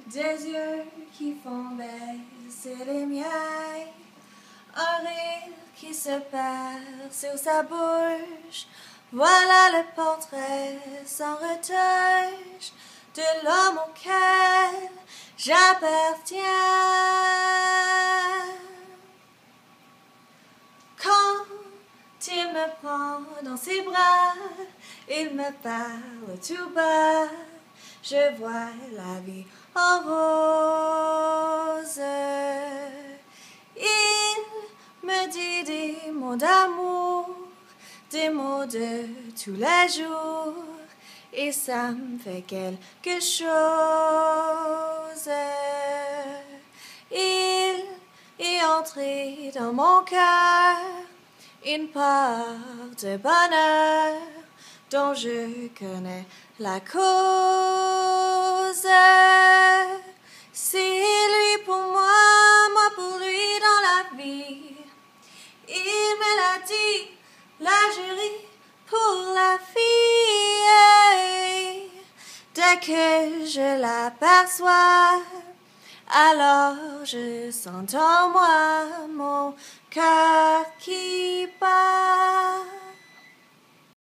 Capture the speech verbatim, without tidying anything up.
Des yeux qui font baisser les miens, un rire qui se perd sur sa bouche. Voilà le portrait sans retouche de l'homme auquel j'appartiens. Quand il me prend dans ses bras, il me parle tout bas. Je vois la vie en rose. Il me dit des mots d'amour, des mots de tous les jours, et ça me fait quelque chose. Il est entré dans mon cœur une part de bonheur dont je connais la cause. C'est lui pour moi, moi pour lui dans la vie. Il me l'a dit, la jury pour la fille. Dès que je l'aperçois, alors je sens en moi mon cœur qui bat.